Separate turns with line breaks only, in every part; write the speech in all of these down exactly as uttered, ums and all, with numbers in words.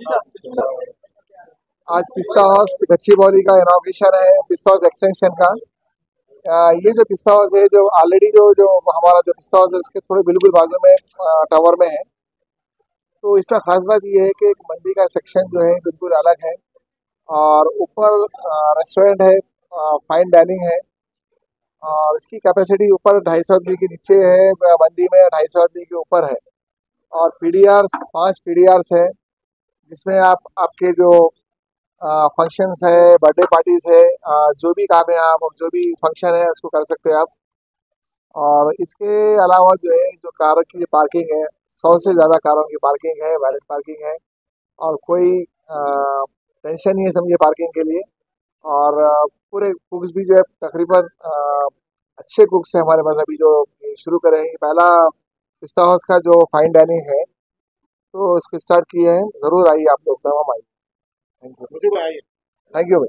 आज पिस्ता हाउस गच्चीबौली का इनॉग्रेशन है, पिस्ता हाउस एक्सटेंशन का। अ, ये जो पिस्ता हाउस है, जो ऑलरेडी जो जो हमारा जो पिस्ता हाउस है उसके थोड़े बिल्कुल बाजू में टावर में है। तो इसका खास बात ये है कि एक मंदी का सेक्शन जो है बिल्कुल अलग है, और ऊपर रेस्टोरेंट है, फाइन डाइनिंग है, और इसकी कैपेसिटी ऊपर ढाई सौ आदमी के नीचे है, मंदी में ढाई सौ आदमी के ऊपर है। और पीडीआर्स पांच पीडीआर्स है, जिसमें आप आपके जो फंक्शंस है, बर्थडे पार्टीज है, अ, जो भी काम है आप जो भी फंक्शन है उसको कर सकते हैं आप। और इसके अलावा जो है जो कारों की पार्किंग है, सौ से ज़्यादा कारों की पार्किंग है, वैलिड पार्किंग है, और कोई टेंशन नहीं है समझिए पार्किंग के लिए। और अ, पूरे कुक्स भी जो है तकरीबन अ, अच्छे कुक्स हैं हमारे पास अभी जो शुरू करे हैं। ये पहला पिस्ता हाउस का जो फाइन डाइनिंग है, तो उसको स्टार्ट किए हैं। ज़रूर आइए आप लोग, तमाम आइए। Thank you. मुझे आइए। थैंक यू भाई।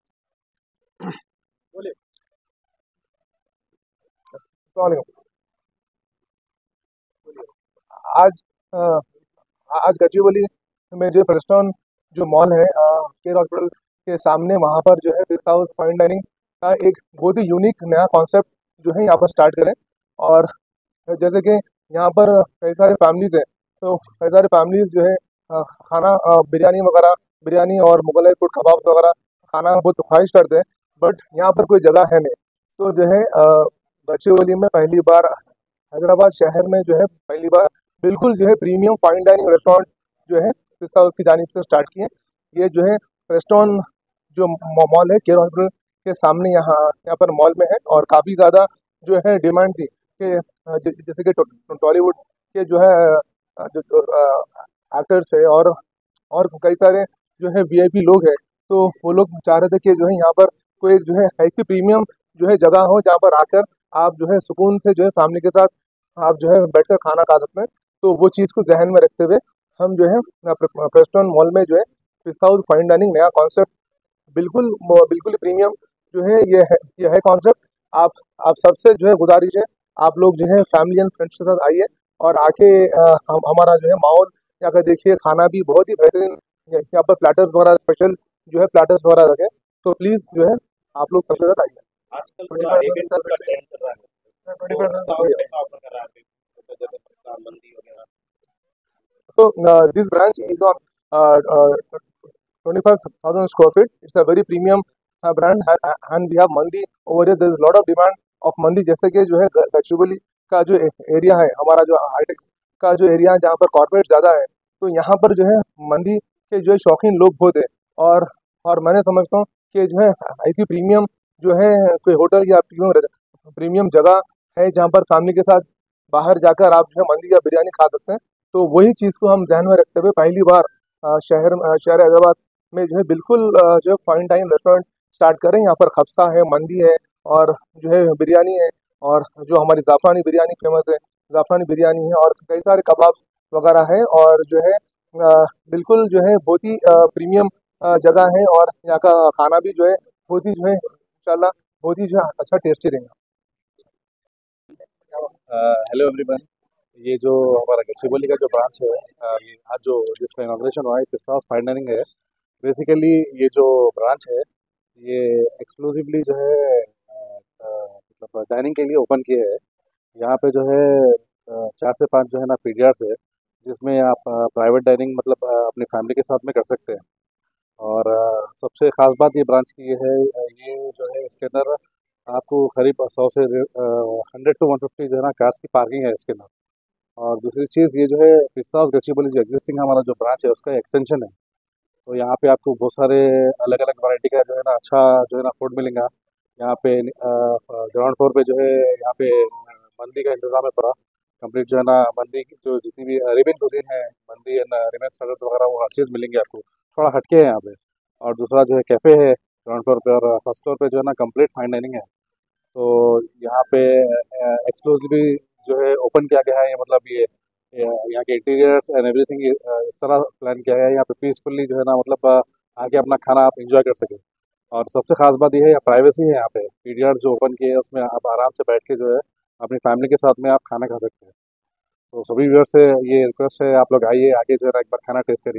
बोलिए। अस्सलाम वालेकुम। आज अ, आज गच्चीबौली में जो प्रेस्टोन जो मॉल है, केयर हॉस्पिटल के सामने, वहाँ पर जो है पिस्ता हाउस फाइन डाइनिंग का एक बहुत ही यूनिक नया कॉन्सेप्ट जो है यहाँ पर स्टार्ट करें। और जैसे कि यहाँ पर कई सारे फैमिलीज हैं, तो कई सारे फैमिलीज जो है अ, खाना अ, बिरयानी वगैरह, बिरयानी और मुगलाई फूड कबाब वगैरह खाना बहुत ख्वाहिश करते हैं, बट यहाँ पर कोई जगह है नहीं। तो जो है अ, गच्चीबौली में पहली बार, हैदराबाद शहर में जो है पहली बार बिल्कुल जो है प्रीमियम फाइन डाइनिंग रेस्टोरेंट जो है पिस्ता हाउस की जानिब से स्टार्ट किए। ये जो है रेस्टोरेंट जो मॉल है केयर हॉस्पिटल के सामने, यहाँ यहाँ पर मॉल में है, और काफ़ी ज़्यादा जो है डिमांड थी कि अ, ज- जैसे कि टॉ- टॉलीवुड के जो है अ, जो एक्टर्स है, और और कई सारे जो है वीआईपी लोग हैं, तो वो लोग चाह रहे थे कि जो है यहाँ पर कोई जो है ऐसी प्रीमियम जो है जगह हो जहाँ पर आकर आप जो है सुकून से जो है फैमिली के साथ आप जो है बैठकर खाना खा सकते हैं। तो वो चीज़ को जहन में रखते हुए हम जो है प्रेस्टोन मॉल में जो है पिस्ता हाउस फाइन डाइनिंग नया कॉन्सेप्ट, बिल्कुल बिल्कुल प्रीमियम जो है ये है ये है कॉन्सेप्ट। आप आप सबसे जो है गुजारिश है, आप लोग जो है फैमिली एंड फ्रेंड्स के साथ आइए, और आके अ, हम हमारा जो है माहौल यहाँ का देखिए। खाना भी बहुत ही बेहतरीन, यहाँ पर प्लेटर्स वगैरह स्पेशल जो है प्लेटर्स वगैरह रखे। तो प्लीज़ जो है आप लोग सबके साथ आइए। आजकल थोड़ा हेवी फूड का ट्रेंड चल रहा है, ट्वेंटी तो परसेंट उसका कैसा ऑफर कर रहा है अभी? तो जैसे पत्ता, मंदी वगैरह। So uh, this branch is on uh, uh, twenty-five thousand square feet. It's a very premium uh, brand, ha- and we have mandi over here. There is a lot of demand of mandi, जैसे कि जो है ग- गच्चीबौली का जो area है, हमारा जो हाईटेक्स का जो एरिया है जहाँ पर कॉर्पोरेट ज़्यादा है, तो यहाँ पर जो है मंदी के जो है शौकीन लोग बहुत हैं। और और मैंने समझता हूँ कि जो है ऐसी प्रीमियम जो है कोई होटल या प्रीमियम प्रीमियम जगह है जहाँ पर फैमिली के साथ बाहर जाकर आप जो है मंदी या बिरयानी खा सकते हैं। तो वही चीज़ को हम ध्यान में रखते हुए पहली बार अ, शहर अ, शहर हैदराबाद में जो है बिल्कुल अ, जो है फाइन डाइन रेस्टोरेंट स्टार्ट करें। यहाँ पर खबसा है, मंदी है, और जो है बिरयानी है, और जो हमारी ज़ाफ़रानी बिरयानी फेमस है, ज़ाफ़रानी बिरयानी है, और कई सारे कबाब वगैरह है। और जो है अ, बिल्कुल जो है बहुत ही अ, प्रीमियम अ, जगह है, और यहाँ का खाना भी जो है बहुत ही जो है इंशाल्लाह बहुत ही जो है अच्छा टेस्टी रहेगा।
Hello everyone. ये जो हमारा गच्चीबौली का जो ब्रांच है, अ, ये आज जो जिसका इनाग्रेशन हुआ है पिस्ता हाउस फाइन डाइनिंग है। बेसिकली ये जो ब्रांच है, ये एक्सक्लूसिवली जो है अ, अ, मतलब डाइनिंग के लिए ओपन किया है। यहाँ पे जो है अ, चार से पाँच जो है ना पीडियार्स है, जिसमें आप प्राइवेट डाइनिंग मतलब अ, अपनी फैमिली के साथ में कर सकते हैं। और अ, सबसे ख़ास बात ये ब्रांच की ये है, अ, ये जो है इसके अंदर आपको करीब सौ से हंड्रेड टू वन फिफ्टी जो है ना कार्स की पार्किंग है इसके अंदर। और दूसरी चीज़ ये जो है पिस्ता हाउस गच्चीबौली जो एग्जिस्टिंग हमारा जो ब्रांच है उसका एक्सटेंशन है। तो यहाँ पे आपको बहुत सारे अलग अलग वैरायटी का जो है ना अच्छा जो है ना फूड मिलेगा। यहाँ पे ग्राउंड फ्लोर पे जो है यहाँ पे अ, मंदी का इंतज़ाम है पूरा कंप्लीट जो है ना। मंदी की जो जितनी भी अरेबियन कुजीन है, मंदी एंड अरेबियन सैलड्स वगैरह वो हर चीज़ मिलेंगी आपको। थोड़ा हटके है यहाँ पे। और दूसरा जो है कैफ़े है ग्राउंड फ्लोर पे, और फर्स्ट फ्लोर पे जो है ना कंप्लीट फाइन डाइनिंग है। तो यहाँ पे एक्सक्लूसिवली जो है ओपन किया गया है, ये मतलब ये ये यहाँ के इंटीरियर्स एंड एवरीथिंग इस तरह प्लान किया गया है यहाँ पे पीसफुली जो है ना, मतलब अ, आके अपना खाना आप इंजॉय कर सकें। और सबसे खास बात ये है यहाँ प्राइवेसी है। यहाँ पे पीडीआर जो ओपन किए हैं उसमें आप आराम से बैठ के जो है अपनी फैमिली के साथ में आप खाना खा सकते हैं। तो सभी व्यूअर्स से ये रिक्वेस्ट है, आप लोग आइए, आके जो है ना एक बार खाना टेस्ट करिए।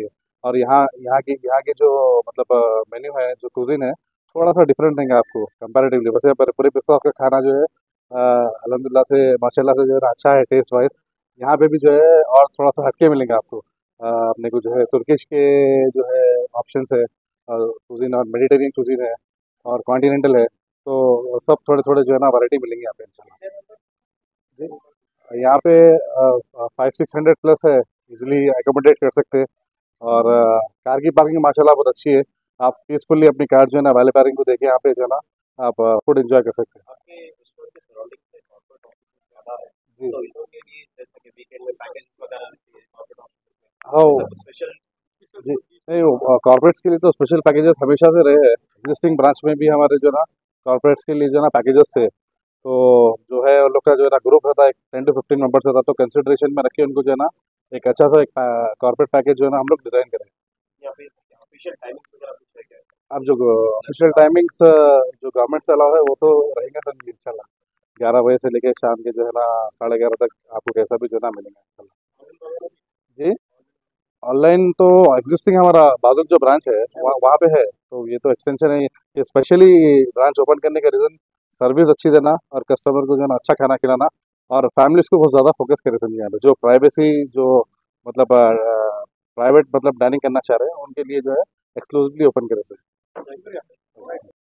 और यहाँ यहाँ की यहाँ की जो मतलब मेन्यू है, जो कुजीन है, थोड़ा सा डिफरेंट देंगे आपको कंपैरेटिवली। वैसे पर पूरे पिस्ता हाउस का खाना जो है अ, अल्हम्दुलिल्लाह से माशाल्लाह से जो है अच्छा है टेस्ट वाइज। यहाँ पे भी जो है और थोड़ा सा हटके मिलेंगे आपको। अ, अपने को जो है तुर्किश के जो है ऑप्शंस है, और कुजीन और मेडिटेरियन कुजीन है, और कॉन्टिनेंटल है। तो सब थोड़े थोड़े जो है ना वैरायटी मिलेंगी यहाँ पे इंशाल्लाह जी। यहाँ पे फाइव सिक्स हंड्रेड प्लस है, इजिली एकोमोडेट कर सकते हैं। और अ, कार की पार्किंग माशाल्लाह बहुत अच्छी है। आप पीसफुली अपनी कार जो है ना वैले पार्किंग को देके यहाँ पे जो है ना आप फूड एंजॉय कर सकते हैं।
आपके स्टोर के सराउंडिंग में कॉर्पोरेट ऑफिस ज़्यादा है,
जी।
तो इन लोगों के लिए जैसे कि वीकेंड में पैकेज वगैरह रहती है कॉर्पोरेट ऑफिस में,
हाँ
ऐसा कुछ स्पेशल?
जी। नहीं, कॉर्पोरेट्स के लिए तो स्पेशल पैकेजेस हमेशा से रहे हैं। एग्जिस्टिंग ब्रांच में भी हमारे जो है ना कॉर्पोरेट्स के लिए जो है ना पैकेजेस थे। तो जो है उन लोग का जो है ना ग्रुप रहता है, एक टेन टू फिफ्टीन मेंबर्स रहता है, तो कंसिडरेशन में रख के उनको जो है ना एक अच्छा सा एक कॉर्पोरेट पैकेज जो है ना हम लोग डिज़ाइन करें।
या फिर ऑफिशियल टाइमिंग्स वगैरह कुछ है क्या?
अब जो ऑफिशियल टाइमिंग्स जो गवर्नमेंट से अलाउ है वो तो रहेंगे सर इंशाल्लाह। ग्यारह बजे से लेके शाम के जो है ना साढ़े ग्यारह तक आपको कैसा भी जो है ना मिलेगा इंशाल्लाह जी। ऑनलाइन तो एग्जिस्टिंग हमारा बादुक जो ब्रांच है वहाँ वहाँ पे है, तो ये तो एक्सटेंशन है। ये स्पेशली ब्रांच ओपन करने का रीज़न सर्विस अच्छी देना और कस्टमर को जो है ना अच्छा खाना खिलाना, और फैमिलीज को बहुत ज़्यादा फोकस करे समझे यहाँ पे जो प्राइवेसी जो मतलब प्राइवेट मतलब डाइनिंग करना चाह रहे हैं उनके लिए जो है एक्सक्लूसिवली ओपन करे सर।